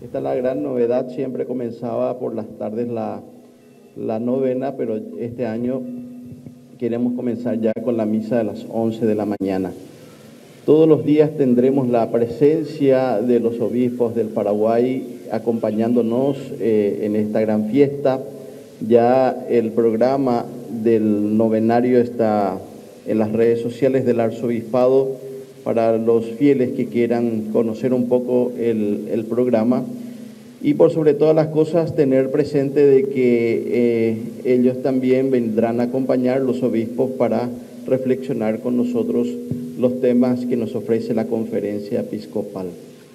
Esta es la gran novedad, siempre comenzaba por las tardes la novena, pero este año queremos comenzar ya con la misa de las 11 de la mañana. Todos los días tendremos la presencia de los obispos del Paraguay acompañándonos en esta gran fiesta. Ya el programa del novenario está en las redes sociales del Arzobispado para los fieles que quieran conocer un poco el programa. Y por sobre todas las cosas, tener presente de que ellos también vendrán a acompañar los obispos para reflexionar con nosotros los temas que nos ofrece la conferencia episcopal.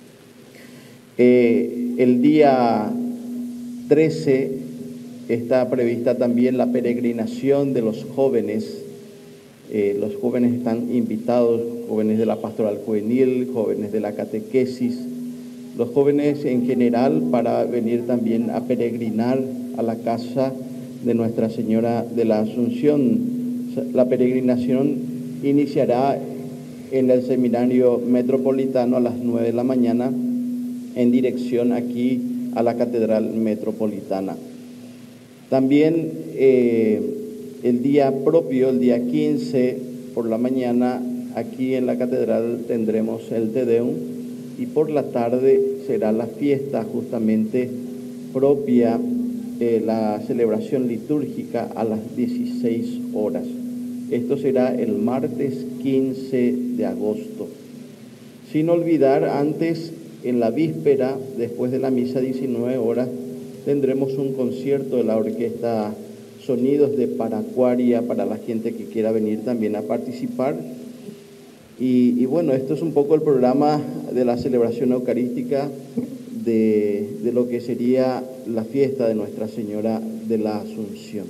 El día 13 está prevista también la peregrinación de los jóvenes. Los jóvenes están invitados, jóvenes de la pastoral juvenil, jóvenes de la catequesis, los jóvenes en general, para venir también a peregrinar a la casa de Nuestra Señora de la Asunción. La peregrinación iniciará en el Seminario Metropolitano a las 9 de la mañana en dirección aquí a la Catedral Metropolitana. También el día propio, el día 15 por la mañana, aquí en la Catedral tendremos el Te Deum, y por la tarde será la fiesta justamente propia, la celebración litúrgica a las 16 horas. Esto será el martes 15 de agosto. Sin olvidar, antes, en la víspera, después de la misa 19 horas, tendremos un concierto de la orquesta Sonidos de Paracuaria para la gente que quiera venir también a participar. Y bueno, esto es un poco el programa de la celebración eucarística de lo que sería la fiesta de Nuestra Señora de la Asunción.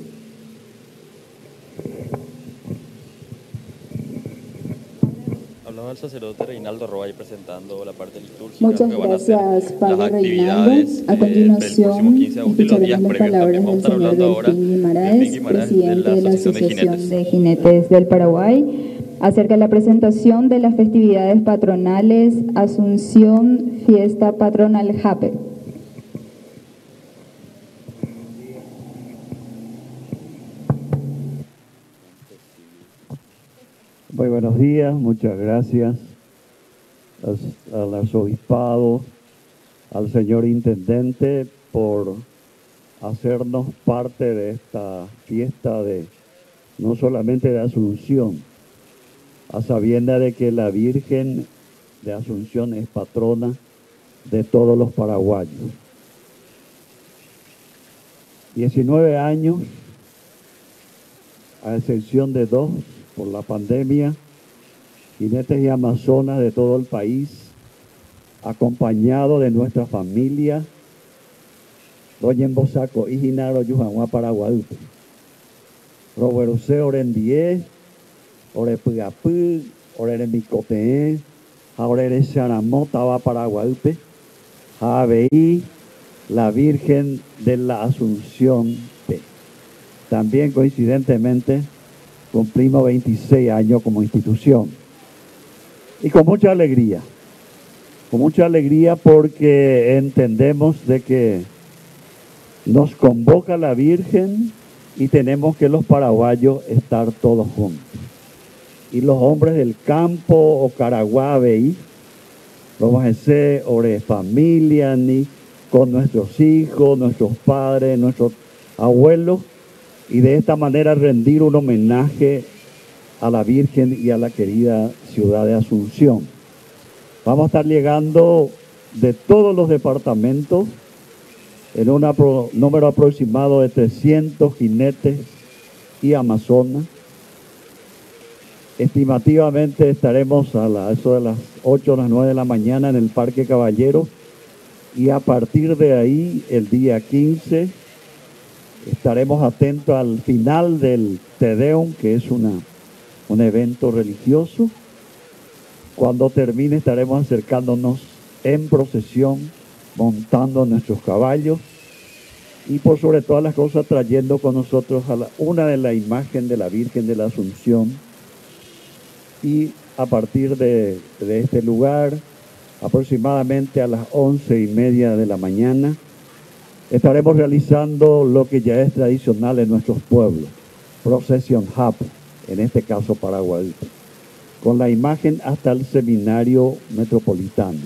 Hablaba el sacerdote Reinaldo Roay presentando la parte litúrgica. Muchas gracias, Padre Reinaldo. A continuación, escucharemos las palabras del señor Delfín Guimaraes, presidente de la Asociación de Jinetes del Paraguay, acerca de la presentación de las festividades patronales Asunción, Fiesta Patronal JAPE. Muy buenos días, muchas gracias al arzobispado, al señor intendente por hacernos parte de esta fiesta no solamente de Asunción, a sabienda de que la Virgen de Asunción es patrona de todos los paraguayos. 19 años, a excepción de 2 por la pandemia, jinetes y amazonas de todo el país, acompañado de nuestra familia, doña Embosaco y Ginaro Yujanua Paraguadupe. Roberuse Orendie, Orepugapú, Oreremicote, Aurere Charamota va Paraguadupe, Javeí, la Virgen de la Asunción P. También coincidentemente cumplimos 26 años como institución. Y con mucha alegría porque entendemos de que nos convoca la Virgen y tenemos que los paraguayos estar todos juntos. Y los hombres del campo o Caraguabe, vamos a hacer ore familia, ni con nuestros hijos, nuestros padres, nuestros abuelos, y de esta manera rendir un homenaje a la Virgen y a la querida ciudad de Asunción. Vamos a estar llegando de todos los departamentos en un número aproximado de 300 jinetes y amazonas. Estimativamente estaremos a eso de las 8 o las 9 de la mañana en el Parque Caballero, y a partir de ahí, el día 15, estaremos atentos al final del Te Deum, que es un evento religioso. Cuando termine estaremos acercándonos en procesión, montando nuestros caballos y por sobre todas las cosas trayendo con nosotros una de la imagen de la Virgen de la Asunción. Y a partir de este lugar aproximadamente a las 11:30 de la mañana, estaremos realizando lo que ya es tradicional en nuestros pueblos, Procession Hub, en este caso Paraguay, con la imagen hasta el seminario metropolitano.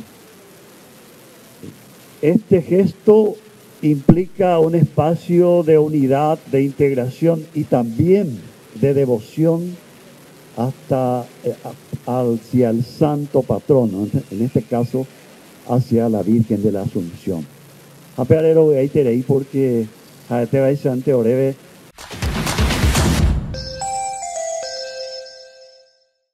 Este gesto implica un espacio de unidad, de integración y también de devoción hacia el santo patrono, en este caso hacia la Virgen de la Asunción. Apearero ahí teréis porque a este baisante oreve